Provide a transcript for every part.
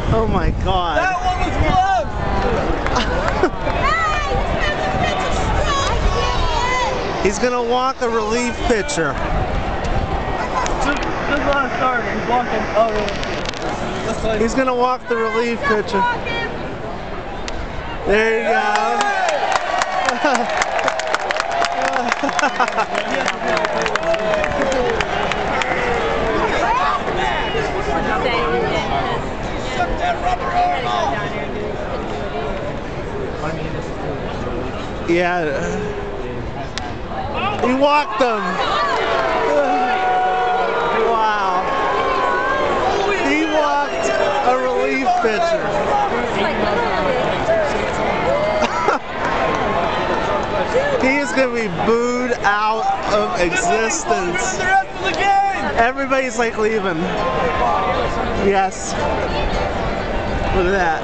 Oh my God. That one was close! He's gonna walk a relief pitcher. Just let it start. He's walking. Oh, really? He's gonna walk the relief pitcher. There you go. Yeah. He walked them. Wow. He walked a relief pitcher. He is going to be booed out of existence. Everybody's like leaving. Yes. Look at that.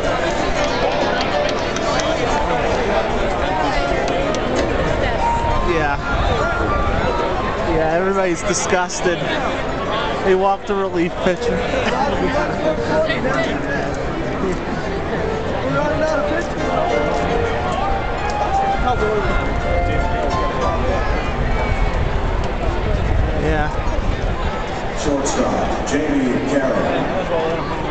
Yeah. Yeah, everybody's disgusted. They walked a relief pitcher. Yeah. Shortstop, Jamie Guerrier.